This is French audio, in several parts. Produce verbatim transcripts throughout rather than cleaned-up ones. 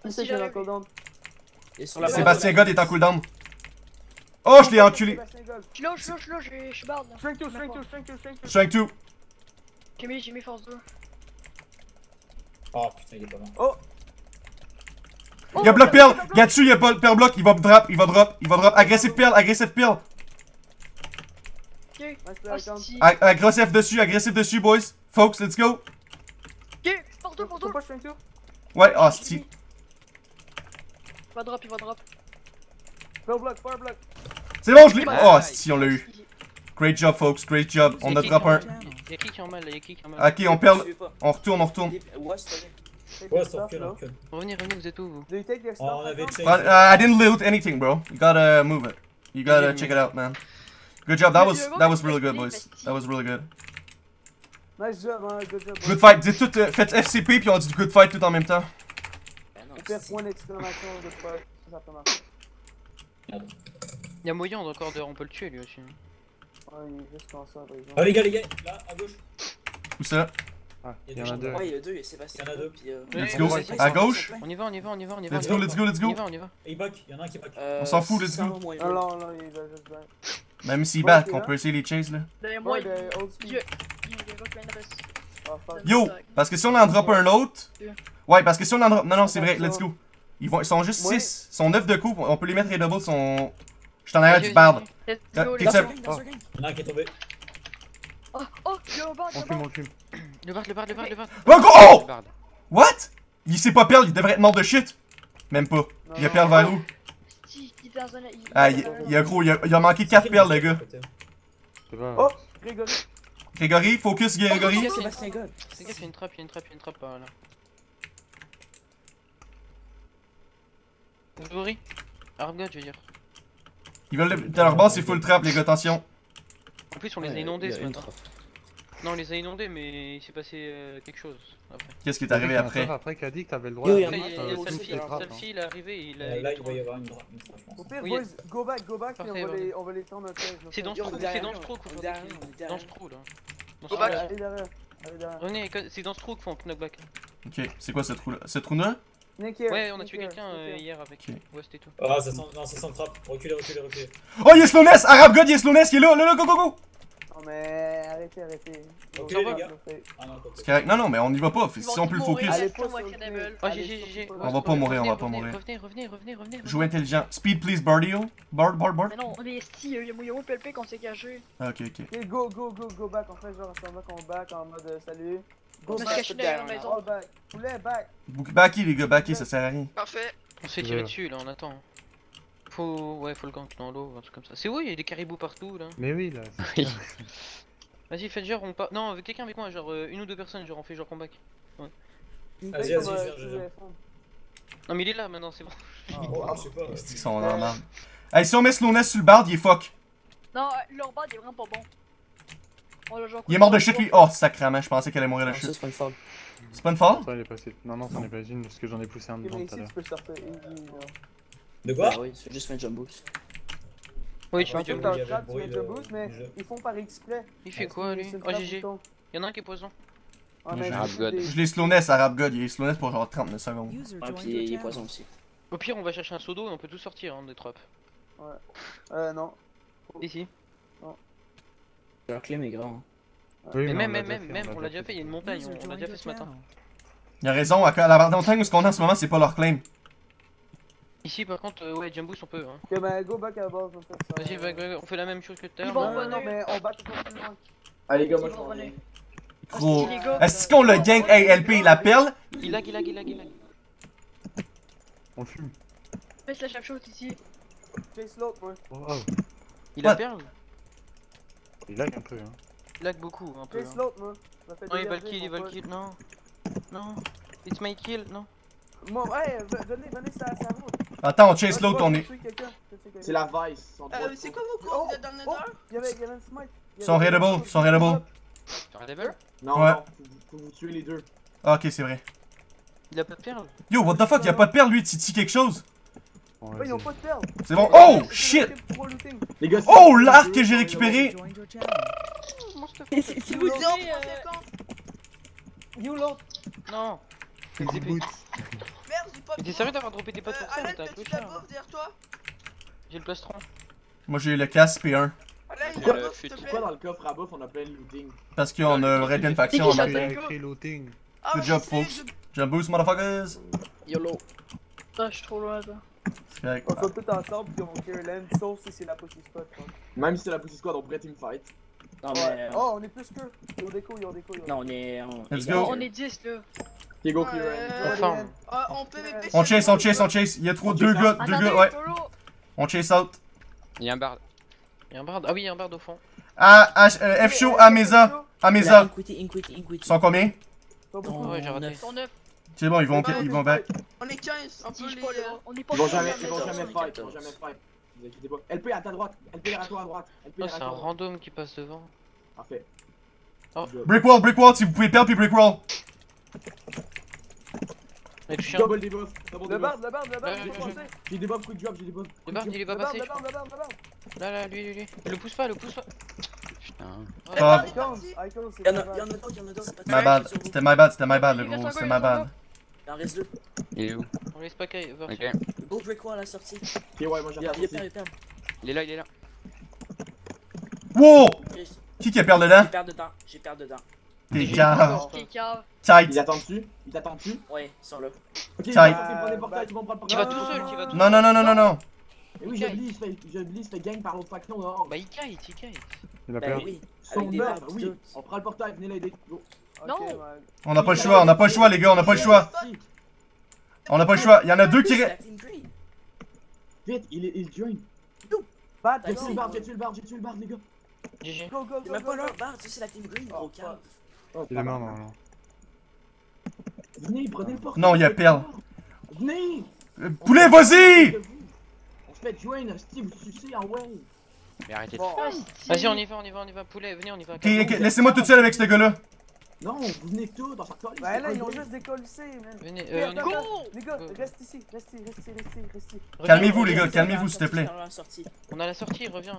C'est qui est en cooldown? Sébastien God est en cooldown. Oh, je l'ai enculé. Je suis là, je suis là, je suis là, je suis barde. Shrink two, shrink two, shrink two, shrink two. Shrink two. J'ai mis, j'ai mis force deux. Oh putain, il est pas mort. Oh! Il y a bloc perle. Gars dessus, il y a pas le perle bloc. Il va drop, il va drop, il va drop. Agressif perle, agressif perle. Ok. Hostie. Agressif dessus, agressif dessus, boys. Folks, let's go. Ok, pour deux, pour deux. Faut pas shrink two? Ouais, hostie. Il va drop, il va drop. Power block, power block. C'est bon, je l'ai. Oh, hostie, on l'a eu. Great job, folks, great job. On a drop un. Y'a qui qui est en mal là, y'a qui qui est en mal. Ok, on perd. On retourne, on retourne. Ouais, c'est recule, recule. Revenez, revenez, vous êtes où vous? Do you take your Oh, on stuff? avait check. Uh, I didn't loot anything, bro. You gotta move it. You gotta check it out, man. Good job. That was that was really good, boys. That was really good. Nice job, hein, good job. Good fight. Dites tout, euh, faites F C P puis on dit good fight tout en même temps. Au pire, point d'exclamation, good fight. Ça peut marcher. Y'a moyen encore de. On peut le tuer lui aussi. Ouais, il est juste comme ça, par exemple. Oh les gars, les gars, là, à gauche. Où ça? Ah, il y en a deux. Ouais, il y a deux, il y a Sébastien. Il y en a deux. Puis, euh... Let's go. À gauche. On y va, on y va, on y va, on y va. Let's go, let's go, let's On y go. va, on y va. Et il back, il y en a un qui back. Euh, On s'en fout, let's go. sans moyen. Ah non, non, il va juste back. Même s'ils battent, on peut essayer les chase là. Derrière moi, Ouais, il de old Dieu. speed. Il y a pas plein de reste. Ah, fuck. Yo, parce que si on en drop un autre. Ouais, parce que si on en drop. Non, non, c'est vrai, let's go. Ils, vont... Ils sont juste Ouais. six. Ils sont neuf de coups. On peut les mettre les doubles. Sont... Je suis en arrière du bard. Let's Ah, go, t'es les seul. gars. Il y en a un qui est tombé. Oh, oh, il y a un bard, il y a On un fume, bard. on fume. Le bard, le bard, le bard, le bard. Oh, go- oh! Le bard. What? Il sait pas perdre, il devrait être mort de shit. Même pas. Il a perdu vers où? Si, il est dans un. il- Ah, il, il a gros, il a, il a manqué quatre perles, le gars. C'est pas. Oh, Grégory. Grégory, focus, Grégory. Sébastien God. C'est gaffe, y'a une trappe, y'a une trappe, y'a une trappe par là. Grégory. Arabgod, je veux dire. Ils veulent. Dans leur base, c'est full trap, les gars, attention. En plus, on les a inondés ce matin. Non, on les a inondés, mais il s'est passé euh, quelque chose après. Qu'est-ce qui est arrivé après? Après, qui a dit que t'avais le droit Yo, de y a Après, un il y a, Euh, il y a aussi, Selfie, c'est grave, Selfie, il est arrivé, il a. Euh, il Là, a il va y avoir une drop, je Au pense. pire, Oui. boys, go back, go back, puis Parfait, on va ouais. les, on va les tendre un piège. C'est dans ce Yo, trou, on est c'est derrière, dans ce trou on qu'il est faut derrière, knocker. on est derrière. Dans ce trou là. Dans Go ce back. trou, là. Allez derrière, allez derrière. Revenez, c'est dans ce trou qu'il faut knockback. Ok, c'est quoi ce trou là? Ce trou là? Nick here, Ouais, on a Nick tué here, quelqu'un Nick euh, here. hier avec Ok. West et tout. Ah, ça sent, non, ça sent le trap. Reculez, reculez, reculez. Oh, il y a Slowness! Arab God, il y a Slowness qui est là! Là, là, go, go, go! Non mais arrêtez, arrêtez. Ok, Go, les go, gars. go, go. Ah non, quoi. C'est correct. Non, non, mais on y va pas. Si on peut le focus. Allez, Allez, pas moi, sur le Cannibal. clé. Oh, Allez, G G, G G. sur- On va pas mourir, on va pas Revenez, mourir. Revenez, revenez, revenez, revenez. Jouer intelligent. Speed, please, Bardio. Bard, Bard, Bard. Mais non, mais si, il y a Mouyamo P L P qu'on s'est caché. Ah, ok, ok. Ok, go, go, go, go back. On fait genre semblant qu'on back en mode euh, salut. Go On s'est back, caché derrière la maison. all back. Poulet, back. Backy, les gars, backy, ça sert à rien. Parfait. On se fait tirer dessus là, on attend. Faut. Ouais, faut le gank dans l'eau, un truc comme ça. C'est où? Il y a des caribous partout là. Mais oui, là. Oui. Vas-y, faites genre, on part. Non, avec quelqu'un avec moi, genre euh, une ou deux personnes, genre on fait genre combat. Vas-y, vas-y, je viens, je viens. Non, mais il est là maintenant, c'est bon. Oh, je sais pas. C'est qu'ils sont dans la merde. Hey, si on met Slowness sur le bard, il est fuck. Non, leur bad il est vraiment pas bon. On l'a genre Il est mort de chute, lui. Oh, sacrément, je pensais qu'elle allait mourir de Ça, chute. c'est pas une folle. C'est pas une fall? Ça, il est passé. Non, non, c'en est pas une parce que j'en ai poussé un Ok, dedans mais tout à ici l'heure. tu peux sortir easy. là. De quoi? Bah oui, c'est juste un jump boost. Oui, tu Ah, mets En du fait, oui, t'as il y un avait trap, le tu bruit mets de- jump boost, mais du jeu. ils font par exprès. Il fait quoi lui? C'est le Oh trap G G. bouton. Y'en a un qui est poison. Ah, Moi, mais j'ai je Arab fais God. des- Je l'ai Slowness, Arab God. Il est Slowness pour genre trente secondes. Ah, puis il est poison aussi. Au pire, on va chercher un seau d'eau et on peut tout sortir hein, des trappes. Euh, non. Ici. Leur clé est grand. hein. Oui, Mais mais même, on l'a même, déjà même, fait, même, l'a on l'a déjà déjà fait, il y a une montagne, on l'a déjà fait ce matin. Il a raison, à la montagne où ce qu'on est en ce moment, c'est pas leur claim. Ici, par contre, euh, ouais, Jumbo, on peut. Hein. Ok, bah go back à la base en fait. ça- Vas-y, va- va- on fait la même chose que tout à Ils l'heure. vont Non, là. non, non, mais on back encore plus loin. Allez, gars, moi Ils je vont m'en revenir. vais. Gros. les gars, Est-ce qu'on le gang A L P, la perle? Il lag, il lag, il lag, il lag. On fume. Fais la chape chaude ici. Chase l'autre, moi. Oh, oh. Il What? a perle? Il lag un peu, hein. Il lag beaucoup, un peu. Chase Hein. l'autre, moi. Ça fait Non, il va le dégager, kill, il mon va le pote. kill, non. Non. It's my kill, non. Bon, ouais, v- venez, venez, ça ça roule. Attends, on chase l'autre, on est. C'est la vice. Euh, c'est quoi vos Oh, cours dans le oh, nether? il y avait, il y avait une smite. Il y Ils sont avait- raidable, ils sont raidable. T'as un level? Non, Ouais. non, faut, faut vous tuer les deux. Ah, ok, c'est vrai. Il a pas de perle? Yo, what the fuck, y'a pas de perle, lui, Titi quelque chose? Bon, Ouais, ils ont vas-y. pas de perles. C'est bon. Oh, shit! Les gars, Oh, l'arc que j'ai récupéré! Si vous dites You l'autre. Non. Good boot. merde, j'ai pas pas Mais de t'es sérieux d'avoir droppé tes Euh, potes pour ça, mais Alan, t'as un t'as-tu clochard. la bouffe derrière toi? J'ai le plastron. Moi j'ai le casque P un. Alan, il y Quoi, a la bouffe, s'il te Pourquoi plaît? dans le coffre à bouffe on a plein de looting? Parce qu'on a raid une faction en C'est qui, matin. Château? écrit looting. Ah, Good je job, sais, folks. je- Jump boost, motherfuckers. YOLO. Ah, je suis trop loin, là. C'est correct. On saute tous ensemble puis on clear land, sauf si c'est la pussy spot. quoi. Même si c'est la Pussy Squad, on pourrait team fight. Non, Ouais. mais. Oh, on est plus que. Ils ont des couilles, ils ont des couilles. Non, on est. On... Let's les go. gars, On est dix, là. Ok, go Ouais, clear land. euh, Enfin. Ah, on P V P. On chase, on chase, on chase. Il y a trop On deux chase gars, out. deux Attendez, gars, ouais. solo. On chase out. Il y a un bard. Y'a un bard. Ah oui, y'a un bard au fond. Ah, H- euh, F show à Mesa. À La Mesa. Inquity, Inquity, Ils Inquity. sont combien? Pas beaucoup. Non, Ouais, j'ai raté. neuf. Sur neuf. C'est bon, ils vont, Ouais, ils vont back. On est quinze, un Si peu je les. pas euh, là. On est pas Ils vont sur jamais, neuf, ils vont mais jamais sur fight, ils quatorze. vont jamais fight. Vous inquiétez pas. L P à ta droite, L P derrière toi à droite. L P Oh, derrière c'est toi un à droite. random qui passe devant. Parfait. Oh. Good. Brick wall, brick wall, si vous pouvez perdre puis brick wall. Il a touché un. Double debuff, double Le debuff. bard, le bard, le bard, Ouais, il ouais, faut ouais. passer. J'ai des buffs, quick drop, j'ai des buffs. Le bard, il est pas Le bard, passé, le je bard, crois. le bard, le bard. Là, là, lui, lui, lui. Le pousse pas, le pousse pas. Putain. Ouais. Ah. Icons, icons, c'est Y'en a, pas y'en a mal. d'autres, y'en a d'autres. c'est pas My très bad, grave, sur c'était vous. my bad, c'était my bad le Il reste gros, un c'était gars, my il reste un bad. Il en reste deux. Il est où? On laisse pas Kai. Ok. Go break wall à la sortie. Ok, ouais, moi Il y j'attends a aussi. perd, il perd. Il est là, il est là. Wow! Chris, Qui qui a perdu dedans? j'ai perdu dedans, j'ai perdu dedans. T'es J'ai- cave. Qui est cave. Il Tight. attend dessus, il t'attend dessus. Ouais, ils sont là. Ok, Tight. ils vont prendre des portails, ils vont prendre le Tu portail. vas tout seul, tu vas tout Non, non, non, non, non, non. Et oui, je glisse, je fais- je glisse, je fais gang par l'autre faction dehors. Bah, il kite, il kite. Il a Ben perdu. oui. Son Avec des meurtre, barbes, oui. tout. On prend le portail, venez l'aider. Go. Ok, Non. man. On n'a pas le choix, on n'a pas le choix les gars, on n'a pas le choix. Si. On n'a pas le choix. Il y en a deux qui C'est restent. la team green. Vite, il est, il join. Bad, J'ai go, tué le go, bard, j'ai tué le bard, j'ai tué le bard, les gars. G G. go, go, C'est go, même go, pas go. leur barre, tu sais, c'est la team green, gros Oh, cave. Oh, Il est mort normalement. Venez, prenez le portail. Non, il y a Perle. Venez. Euh, Poulet, vas-y! On se fait join, Steve, vous sucez en way. Mais arrêtez de Bon, Ah, Vas-y, on y va, on y va, on y va. Poulet, venez, on y va. Ok, ok, laissez-moi tout seul avec ce gars-là. Non, vous venez tous dans sa colle. Ben là, ils ont juste décollissé, man. Venez, Ok, euh, on y attends, va. attends. Les gars, Go. reste ici, reste ici, reste ici, reste ici, reste ici. Reviens, Calmez-vous, les reviens. gars, calmez-vous, s'il te plaît. Dans la sortie. On a la sortie, reviens.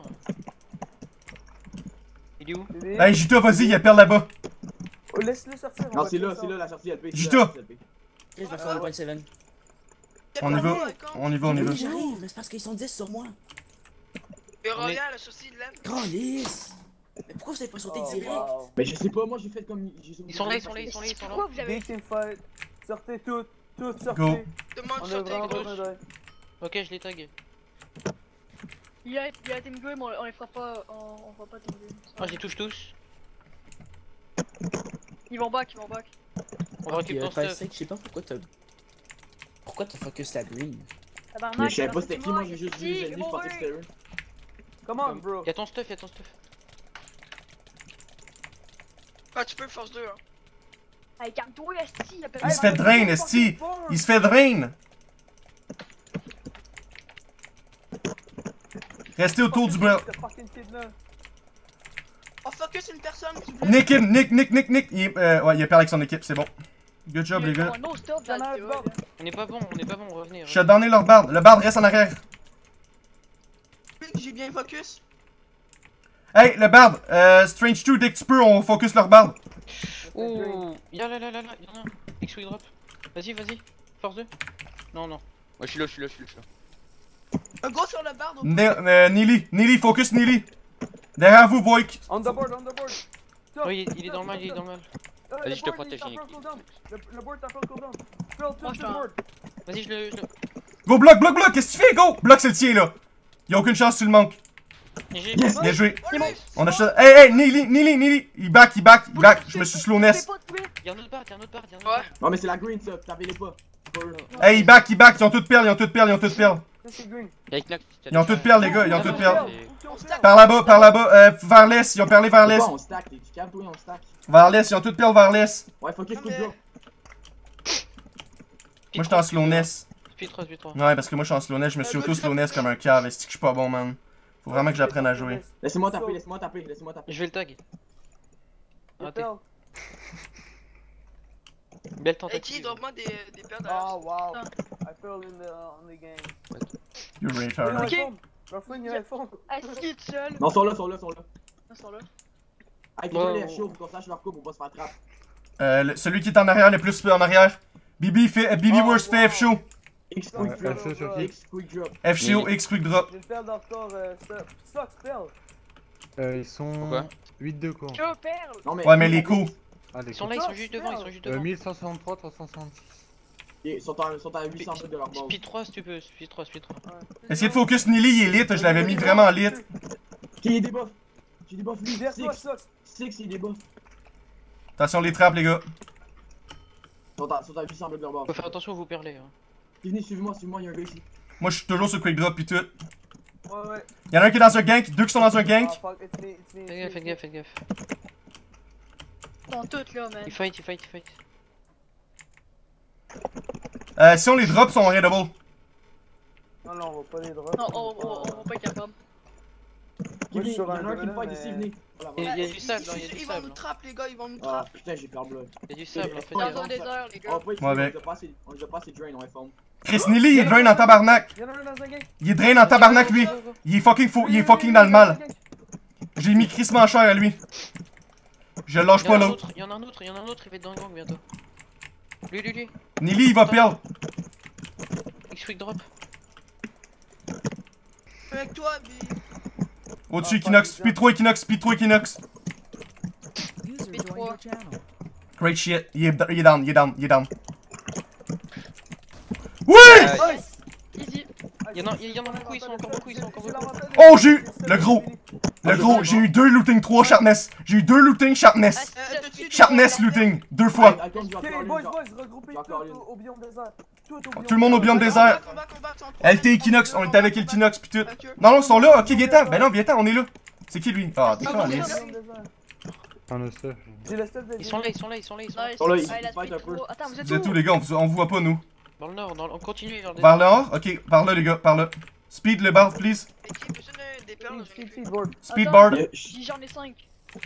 Il est où? Bébé. Hey, Jita, vas-y, il y a Perle là-bas. Oh, laisse-le sortir. on Non, va c'est là, tuer c'est ça. là la sortie L P. c'est Justo. là, la sortie L P. Ok, je vais faire le point sept. On y va, on y va, on y va. Oui, j'arrive, mais c'est parce qu'ils sont dix sur moi. Et On est- reviens à la sortie de l'aine. Grand lisse. Mais pourquoi vous avez pas sauté Oh, direct? wow. Mais je sais pas, moi j'ai fait comme. j'ai- Ils sont là, ils sont là, ils sont là, ils sont là. Pourquoi vous avez. Big team fight. Sortez toutes, toutes, sortez. Go. Demande On a sur tes vraiment gros. besoin d'aide. Ok, je les tag. Il y a, il y a Team Game, on, on les fera pas. On, on fera pas Team Game. Moi, je les touche tous. Ils vont back, ils vont back. On va récupérer ton stuff. Je sais pas pourquoi t'as. Pourquoi t'as focus la green? Tabarnak, Mais je savais c'est pas c'était qui, moi j'ai juste vu les Si, ennemis, je bon, pensais que ouais. c'était eux. Come on, bro. Y'a ton stuff, y'a ton stuff. Ah, tu peux force deux, hein. Hey, calme-toi, Esti. Il, Il se fait drain, esti. Il se fait drain. Restez autour du bras. On focus une personne, s'il vous plaît. Nick him, Nick, Nick, Nick, Nick. Il est, euh, ouais, il est perdu avec son équipe, c'est bon. Good job, les gars. No stop dans le là. On est pas bon, on est pas bon, revenez. Shutdowner leur bard. Le bard reste en arrière. J'ai bien focus. Hey, le bard. Euh, Strange deux, dès que tu peux, on focus leur bard. Ouh, y'a là, là, là, là, y'en a un. X-Wing drop. Vas-y, vas-y. Force deux. Non, non. Moi je suis là, je suis là, je suis là. je suis là. Un gros sur le barre, donc. Ne euh, Nili, Nili, focus Nili. Derrière vous, Boyk. On the board, on the board. Stop, Oui, il, il est stop, dans le mal, stop, il est dans stop. le mal. Euh, Vas-y, le je te board, protège, il est Nick. en cooldown. Le, le board est en cooldown. Phil, Moi, touch je the t'en- board. Vas-y, je le. Je le... Go, bloc, bloc, bloc. Qu'est-ce que tu fais, go? Bloc, c'est le tien, là. Y'a aucune chance, tu le manques. G G. Yes, bien joué. Oh, lui. On a shut. Hey, hey, Nili, Nili, Nili. Il back, il back, il back. Je me suis slow nest. Y'a un autre bard, y'a un autre bard, y'a un autre Ouais. bard. Non, mais c'est la green, ça, tapez-les pas. C'est pas eux. Hey, il back, il back. Ils ont toutes perles, ils ont toutes perles, ils ont toutes perles. Ça, c'est green. Y'a Knox. Ils ont toutes perles, les gars, ils ont toutes perles. On stack. Par là-bas, par là-bas, euh, vers l'est. Ils ont parlé vers C'est l'est. quoi, on stack, les calme-toi, on stack. Vers l'est, ils ont toutes perles vers l'est. Ouais, focus, Non, quick mais- drop. Moi, j'étais en slow nest. Speed trois, speed trois. Ouais, parce que moi, je suis en slow nest. Je me suis auto slow nest comme un cave. Est-ce que je suis pas bon, man? Faut vraiment que j'apprenne à jouer. Laissez-moi taper, laissez-moi taper, laissez-moi taper. Je vais le tag. Raté. Phil. Belle Et qui tentative. drop-moi des, des paires Oh, derrière. wow. I fell in the, on the game. You retard. Ok. Ruffling your iPhone. Esti, tout seul. Non, ils sont là, ils sont là, ils sont là. Ils sont là. Avec Wow. les chauds, pour qu'on sache leur coup, pour pas se faire trap. Euh, le- celui qui est en arrière, le plus en arrière. Bibi fait, euh, Bibi Oh, Worst fait wow. F show. X Ouais, quick drop. F C sur qui? X quick drop. F C O, X quick drop. J'ai le perle d'hardcore, euh, stop. Stock, spell. Euh, ils sont Pourquoi huit de cours. Yo, perle. Non, mais Ouais, mais les coups. Ah, les Ils sont coups. là, ils sont juste devant, ils sont juste Euh, devant. mille cent soixante-trois, trois cent soixante-six. Ils sont à, sont à huit cents mètres de leur base. Speed trois si tu peux, speed trois, speed trois. Essayez de focus Nili, il est lit, je l'avais mis vraiment lit. Qui est debuff? Qui debuff lui? Vers toi, Six. Stock. Six, il debuff. Attention les trappes les gars. Ils sont à, sont à huit cents mètres de leur Faut base. faire attention, vous perlez. Hein. Venez, suivez-moi, suivez-moi, il y a un gars ici. Moi je suis toujours sur quick drop pis tout. Ouais, ouais. Y'en a un qui est dans un gank, deux qui sont dans un Ah, gank. fuck, it's me, it's me. Faites gaffe, faites gaffe, faites gaffe. Ils sont toutes là, man. Ils fight, ils fight, ils fight. Euh, si on les drops, sont raidable. Non, non, on va pas les drops. Non, on, on, on va pas être capable. Qui Moi, je vient? Il suis y en sur a un un qui me gars, fight ici, mais- venez. Voilà, Il y voilà. a du sable, hein, il y a du Ils vont sable. nous trapper, les gars, ils vont nous Ah trapper. putain, j'ai peur bleu. Il y a du sable, en fait. Dans Ouais. un désert, les On gars. va pas Moi, avec. on les a pas assez- on les a pas assez drain, on est fond. Chris Nili, il est drain en tabarnak. Y'en a un dans un gang. Il est drain en tabarnak lui. Il est fucking fou, il est fucking dans le mal. J'ai mis crissement cher à lui. Je le lâche Il y pas en a un l'autre. autre, il y en a un autre, il y en a un autre, il va être dans le gang bientôt. Lui, lui, lui. Nili il va perdre. X-Quick drop. Avec toi, B. Au-dessus Equinox, speed trois Equinox, speed trois Equinox. Speed trois. Great shit. Il est, il est down, il est down, il est down. Oui! Euh, Nice. Easy. Il y en a, il y en a beaucoup, ils sont encore beaucoup, ils sont encore beaucoup. Oh, j'ai eu le gros. Le gros, j'ai eu deux looting, trois sharpness. J'ai eu deux looting, sharpness. Euh, tout de suite, Sharpness looting, deux fois. Ah, attends, je vais Ok, encore boys, lui, boys, regroupez J'ai encore tout une. au, au biome désert. Tout au biome Tout le monde au biome Combat, désert. combat, combat, combat, en L T Equinox, on était avec Equinox pis tout. Ok. Non, non, ils sont là. Ok, viens-t'en. Ben non, viens-t'en, on est là. C'est qui lui? Ah, d'accord, bon, allez. c'est Un le stuff. J'ai le stuff de Ils sont là, ils sont là, ils sont là, ils sont là. Nice. Oh là, ils Ah, il a se fight speed un peu. trois. Attends, vous êtes Vous êtes où où? les gars? On vous, on vous voit pas nous. Dans le nord, dans le... on continue vers le Vers le nord? Ok, par là les gars, par là. Speed le bar, please. Et qui personne n'a des perles, Speed, j'ai speed, board. Speed Attends. bar. Il y a- Si j'en ai cinq.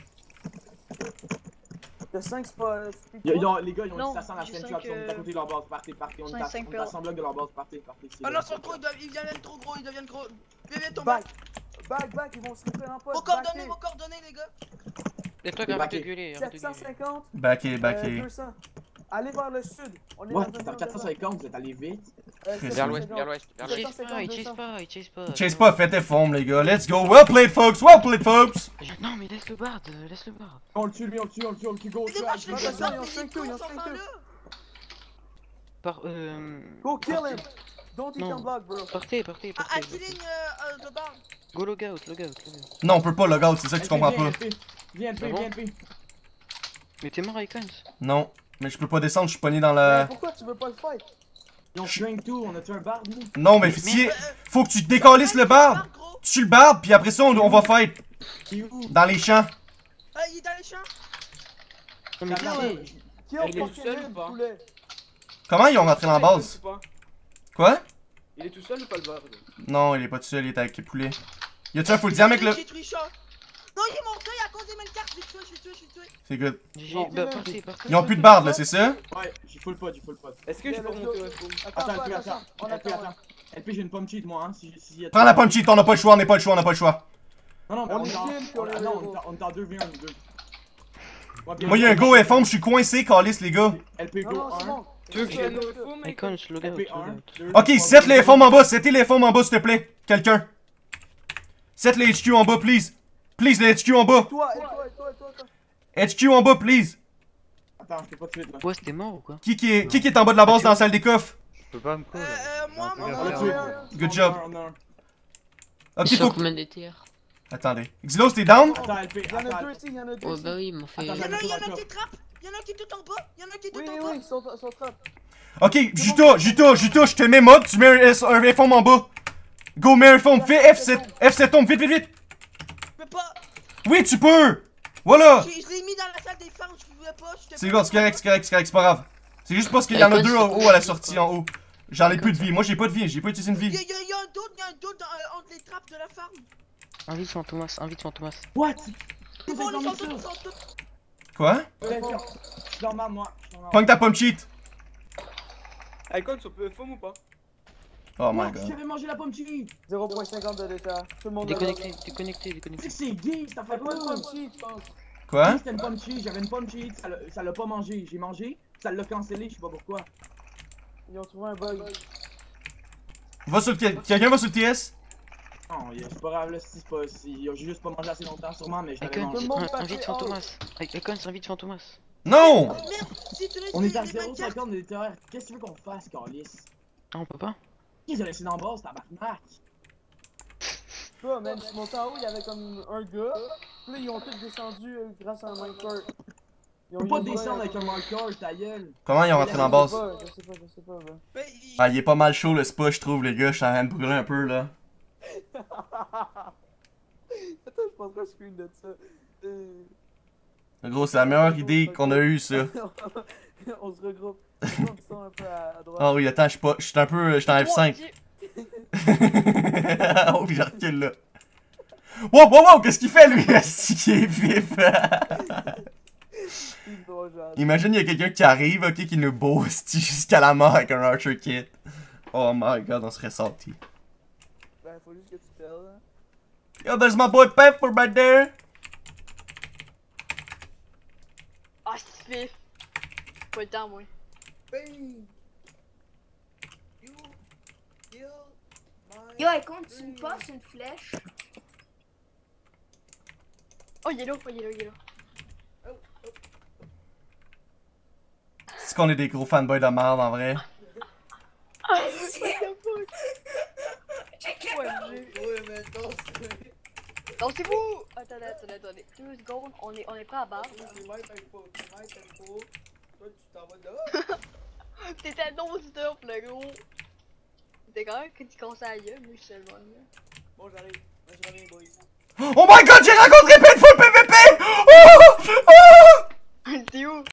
T'as cinq spots. Speed. il y a- non, les gars, ils ont Non, dit ça sent la j'ai scène cinq, trap, on est à euh, côté de leur base, partez, partez, on est cinq- à cinq on est à perles. cent blocs de leur base, partez, partez. c'est Ah bon. non, ils sont trop, ils, doivent- ils deviennent trop gros, ils deviennent gros. Bébé, ton Back. back. Back, back, ils vont se refaire en poste. Vos coordonnées, vos coordonnées, les gars. Et toi, Les arrête de baquets. gueuler, arrête de sept cent gueuler. cinquante. Backé, Euh, backé. deux cents. Allez vers le sud. On est Ouais, dans un t'as biome quatre cent désert. cinquante, vous êtes allés vite. Euh, Vers l'ouest, vers l'ouest, vers Il l'ouest. chase pas, il chase pas, il chase pas. Chase pas, faites tes formes les gars. Let's go. Well played folks, well played folks. Non, mais laisse le bard, euh, laisse le bard. On le tue, lui, on le tue, on le tue, on le tue, go, Mais moi, je try, les attention, ai ils pas, ont mais cinq ils tours, ils ont courent cinq sans tours. le. Par, euh... Go kill him. Don't eat Non. him block, bro. Partez, partez, Ah, partez. à killing euh, euh, de bar. Go log out, log out, log out. Non, on peut pas log out, c'est ça que tu comprends pas. Viens, Ah viens, bon viens, viens. Mais t'es mort, Icons. Non, mais je peux pas descendre, je suis pogné dans Mais la. pourquoi tu veux pas le fight? Ils ont drink tout, on a tué un bar, nous. Non, mais si. Faut que tu décalisses le barbe. Tu tues le barbe, puis après ça, on, on va fight. Il est où? Dans les champs. Ah, il est dans les champs. Non, mais Attends, quittez. euh, Kill il est tout fucking seul him, ou pas poulet. Comment ils ont rentré dans la base? Quoi? Il est tout seul ou pas le bar? Non, il est pas tout seul, il est avec les poulets. Y a-tu un full diam avec le. J'ai tué Sean. Non, il est mort, il à cause des mêmes cartes. J'ai tué, j'ai tué, j'ai tué. C'est good. G G, Bon. bah partez, partez. Ils ont plus de barbe là, c'est ça? Ouais, j'ai full pot, j'ai full pot. Est-ce que je peux monter au F O? Attends, Attends, attends, L P, attends. attends. On L P, attend. attends. L P, j'ai une pomme cheat, moi, hein. Si, si, y a- Prends la punch cheat, on n'a pas le choix, on n'a pas le choix, on n'a pas le choix. Non, non, mais On on les est en. kill, puis on les Ah non, revoit. on est en- on est en deux v un, nous deux. Ouais, bien, Moi, y'a un go F M, je suis coincé, calice les gars. L P, Non, go, non, c'est un. bon. Tu veux que je vienne au F O, mec? Icons, log L out, P, log un. out. deux, Ok, trois, set les deux, F M en bas, setez les F M en bas, s'il te plaît. Quelqu'un. Set les H Q en bas, please. Please, les H Q en bas. Toi, et toi, et toi, et toi, toi. H Q en bas, please. Attends, je peux pas tuer là. Ouais, c'était mort ou quoi? Qui qui est, qui qui est en bas de la base dans la salle des coffres? Je peux pas me Euh, call. euh, moi, Non, moi, On l'a regarde, tué. regarde. Good On job. a un, on a un. Ok, Ils sont faut. combien de T R? Attendez. Xylos, t'es down? Attends, L P, Il y en a attends. deux ici, il y en a deux Ouais, ici. bah oui, ils m'ont fait. Attends, Il y en a, il y en a qui trappe. Il y en a qui est tout en bas. Il y en a qui est tout Oui, en oui, bas. oui, ils sont, ils sont trap. Ok, Juta, Juta, Juta, je te mets mob, tu mets un, S- un F M en bas. Go, mets un F M, fais F sept, F sept tombe, vite, vite, vite. Je peux pas. Oui, tu peux. Voilà. J'ai- Je l'ai mis dans la salle des femmes, je pouvais pas. j'étais C'est pas- bon, c'est correct, c'est correct, c'est correct, c'est pas grave. C'est juste parce qu'il y en a deux en haut à la sortie en haut. J'en ai plus de vie, moi j'ai pas de vie, j'ai pas utilisé une Il y vie. a, il y a- il y a un doute, il y a un doute dans- euh, entre les trappes de la farm. Invite Fantomas, invite Fantomas. What? C'est bon, ils sont tous, ils sont tous. Quoi? Je suis normal, moi. Je suis normal. Pogne ta pomme cheat. Icons, on peut F O ou pas? Oh my What? god. J'avais mangé la pomme cheat. zéro virgule cinquante de détail. Tout le monde Déconnecté, déconnecté, Tu sais déconnecté. que c'est gay, cette T'as affaire pas de pomme cheat, je pense. Quoi? C'était une pomme cheat, j'avais une pomme cheat, ça l'a- ça l'a pas mangé. J'ai mangé, ça l'a cancellé, je sais pas pourquoi. Ils ont trouvé un bug. Va sur le T S. Quelqu'un va sur le T S? Non, y a- c'est pas grave là, si c'est pas. Si, j'ai juste pas mangé assez longtemps, sûrement, mais je l'avais Icon, mangé. un- invite Fantomas. Icon, invite Fantomas. Non! Merde, si tu laisses On les, est à les zéro bonnes cartes. cinquante de terreur. Qu'est-ce que tu veux qu'on fasse, Carlis? Ah, on peut pas? Ils ont laissé dans la base, tabarnak. Pas, man, je suis monté en haut, il y avait comme un gars. Puis là, ils ont tous descendu euh, grâce à un minecart. Ils Tu peux pas descendre avec un marqueur, ta gueule. Comment ils ont rentré dans la base? Je sais pas, je sais pas, bro. Mais il- Ah, il est pas mal chaud le spa, je trouve, les gars. Je suis en train de brûler un peu là. Attends, je prendrai un screen de ça. Euh... Gros, c'est la meilleure idée qu'on a eue, ça. On se regroupe. On descend un peu à, à droite. Ah oui, attends, je suis pas. Je suis un peu. Je suis en F cinq. Oh, puis je recule là. Wow, wow, wow, qu'est-ce qu'il fait lui? Est-ce qu'il est vif? Imagine, il y a quelqu'un qui arrive, ok, qui nous boost jusqu'à la mort avec un Archer Kit. Oh my god, on serait sorti. Ben, faut juste que tu perdes. Hein. Yo, there's my boy Pepper right there. Ah, c'est vif. Pas le temps, moi. Yo, elle compte, tu me passes une flèche. Oh, il est là, oh, il est là, il est là. C'est qu'on est des gros fanboys de merde en vrai. Ah, c'est Ouais, non, c'est vous! Attendez, attendez, attendez. Deux secondes, on est, on est pas à barre. T'étais non-stop, le gros. T'es quand même que tu commences à gueule, mais je suis tellement là. Bon, j'arrive. Je reviens, boys. Oh my god, j'ai rencontré Painful P V P! Oh! Oh! T'es où?